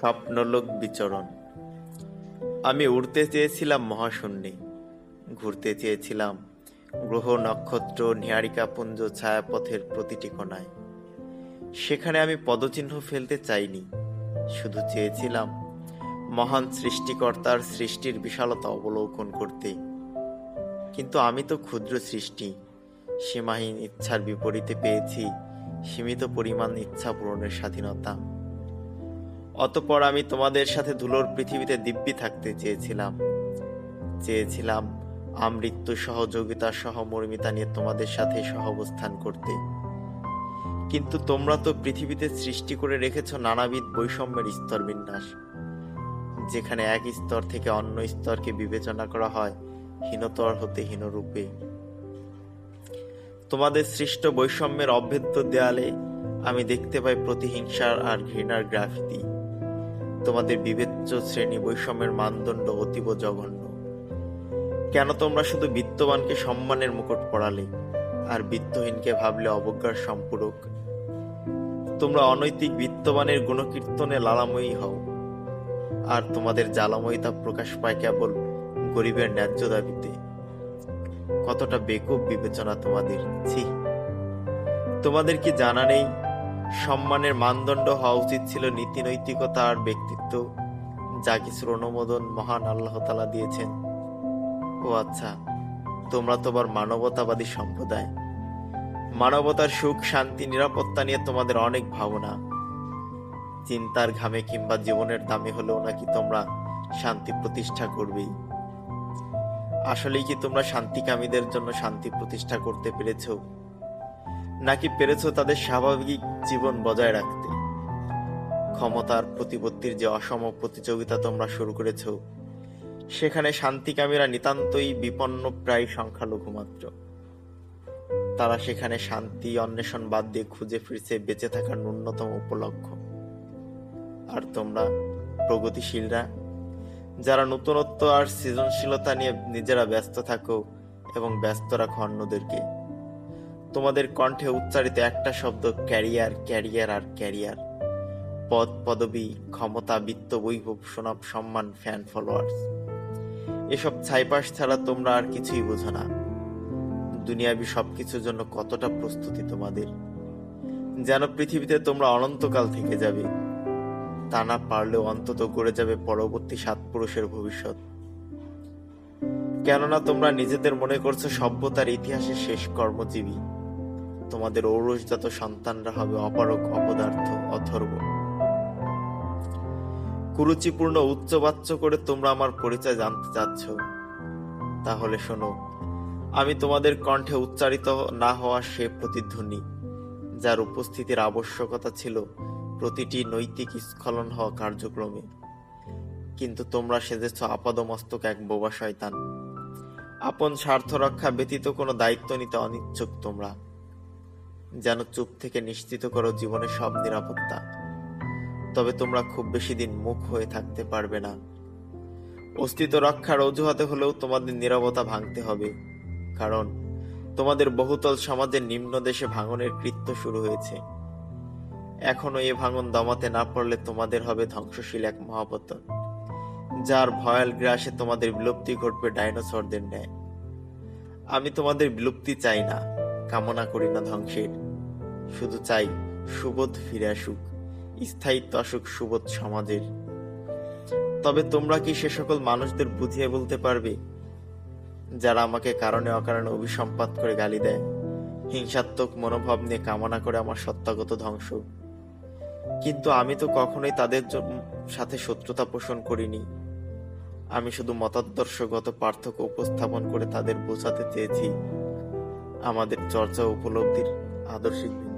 স্বপ্নলোক বিচরণ। আমি উড়তে চেয়েছিলাম মহাশূন্যে, ঘুরতে চেয়েছিলাম গ্রহ নক্ষত্র নীহারিকাপুঞ্জ ছায়াপথের প্রতিটি কোণায়। সেখানে আমি পদচিহ্ন ফেলতে চাইনি, শুধু চেয়েছিলাম মহান সৃষ্টিকর্তার সৃষ্টির বিশালতা অবলোকন করতে। কিন্তু আমি তো ক্ষুদ্র সৃষ্টি, সীমাহীন ইচ্ছার বিপরীতে পেয়েছি সীমিত পরিমাণ ইচ্ছা পূরণের স্বাধীনতা। অতঃপর আমি তোমাদের সাথে ধুলোর পৃথিবীতে দিব্যি থাকতে চেয়েছিলাম আমৃত্যু সহযোগিতা সহমর্মিতা নিয়ে তোমাদের সাথে সহাবস্থান করতে। কিন্তু তোমরা তো পৃথিবীতে সৃষ্টি করে রেখেছ নানাবিধ বৈষম্যের স্তর বিন্যাস, যেখানে এক স্তর থেকে অন্য স্তরকে বিবেচনা করা হয় হীনতর হতে হীনরূপে। তোমাদের সৃষ্ট বৈষম্যের অভেদ্য দেয়ালে আমি দেখতে পাই প্রতিহিংসার আর ঘৃণার গ্রাফিতি। তোমাদের বিবেচ্য শ্রেণী বৈষম্যের মানদণ্ড অতীব জঘন্য। কেন তোমরা শুধু বিত্তবানকে সম্মানের মুকুট পরালে আর বিত্তহীনকে ভাবলে অবজ্ঞার সম্পূরক? তোমরা অনৈতিক বিত্তবানের গুণকীর্তনে লালাময়ী হও, আর তোমাদের জ্বালাময়িতা প্রকাশ পায় কেবল গরিবের ন্যায্য দাবিতে। কতটা বেকুব বিবেচনা তোমাদের! ছি! তোমাদের কি জানা নেই সম্মানের মানদণ্ড হওয়া উচিত ছিল নীতি নৈতিকতা আর ব্যক্তিত্ব, যা কিছুর অনুমোদন মহান আল্লাহ তাআলা দিয়েছেন? ও আচ্ছা, তোমরা তো আবার মানবতাবাদী সম্প্রদায়। মানবতার সুখ শান্তি নিরাপত্তা নিয়ে তোমাদের অনেক ভাবনা। চিন্তার ঘামে কিংবা জীবনের দামে হলেও নাকি তোমরা শান্তি প্রতিষ্ঠা করবেই। আসলেই কি তোমরা শান্তিকামীদের জন্য শান্তি প্রতিষ্ঠা করতে পেরেছ, নাকি পেরেছ তাদের স্বাভাবিক জীবন বজায় রাখতে? ক্ষমতার প্রতিপত্তির যে অসম প্রতিযোগিতা তোমরা শুরু করেছ, সেখানে শান্তিকামীরা নিতান্তই বিপন্ন প্রায় সংখ্যালঘু মাত্র। তারা সেখানে শান্তি অন্বেষণ বাদ দিয়ে খুঁজে ফিরছে বেঁচে থাকার ন্যূনতম উপলক্ষ। আর তোমরা প্রগতিশীলরা, যারা নতুনত্ব আর সৃজনশীলতা নিয়ে নিজেরা ব্যস্ত থাকো এবং ব্যস্ত রাখো অন্যদেরকে, তোমাদের কণ্ঠে উচ্চারিত একটা শব্দ ক্যারিয়ার, ক্যারিয়ার আর ক্যারিয়ার। পদ পদবি, ক্ষমতা, বিত্ত, বৈভব, সুনাম, সম্মান, ফ্যান ফলোয়ার্স, এসব ছাইপাশ ছাড়া তোমরা আর কিছুই বোঝো না। দুনিয়াবি সবকিছুর জন্য কতটা প্রস্তুতি তোমাদের, যেন পৃথিবীতে তোমরা অনন্তকাল থেকে যাবে। তা না পারলেও অন্তত গড়ে যাবে পরবর্তী 7 পুরুষের ভবিষ্যৎ। কেননা তোমরা নিজেদের মনে করছো সভ্যতার ইতিহাসে শেষ কর্মজীবী। তোমাদের ঔরসজাত সন্তানরা হবে অপারক, অপদার্থ, অথর্ব। কুরুচিপূর্ণ উচ্চবাচ্য করে তোমরা আমার পরিচয় জানতে চাচ্ছ? তাহলে শোনো, আমি তোমাদের কণ্ঠে উচ্চারিত না হওয়া সে প্রতিধ্বনি, যার উপস্থিতির আবশ্যকতা ছিল প্রতিটি নৈতিক স্খলন হওয়া কার্যক্রমে। কিন্তু তোমরা সেজেছ আপাদমস্তক এক বোবা শয়তান। আপন স্বার্থ রক্ষা ব্যতীত কোনো দায়িত্ব নিতে অনিচ্ছুক তোমরা। যেন চুপ থেকে নিশ্চিত করো জীবনের সব নিরাপত্তা। তবে তোমরা খুব বেশি দিন মুখ হয়ে থাকতে পারবে না। অস্তিত্ব রক্ষার অজুহাতে হলেও তোমাদের নীরবতা ভাঙতে হবে, কারণ তোমাদের বহুতল সমাজের নিম্ন দেশে ভাঙনের কৃত্য শুরু হয়েছে। এখনো এ ভাঙন দমাতে না পারলে তোমাদের হবে ধ্বংসশীল এক মহাপতন, যার ভয়াল গ্রাসে তোমাদের বিলুপ্তি ঘটবে ডাইনোসরদের ন্যায়। আমি তোমাদের বিলুপ্তি চাই না, কামনা করি না ধ্বংসের। শুধু চাই সুবোধ ফিরে আসুক, স্থায়িত্ব আসুক সুবোধ সমাজের। তবে তোমরা কি সে সকল মানুষদের বুঝিয়ে বলতে পারবে, যারা আমাকে কারণে অকারণে অভিসম্পাত করে গালি দেয়, হিংসাত্মক মনোভাব নিয়ে কামনা করে আমার সত্তাগত ধ্বংস? কিন্তু আমি তো কখনোই তাদের সাথে শত্রুতা পোষণ করিনি। আমি শুধু মতাদর্শগত পার্থক্য উপস্থাপন করে তাদের বোঝাতে চেয়েছি আমাদের চর্চা উপলব্ধির আদর্শিক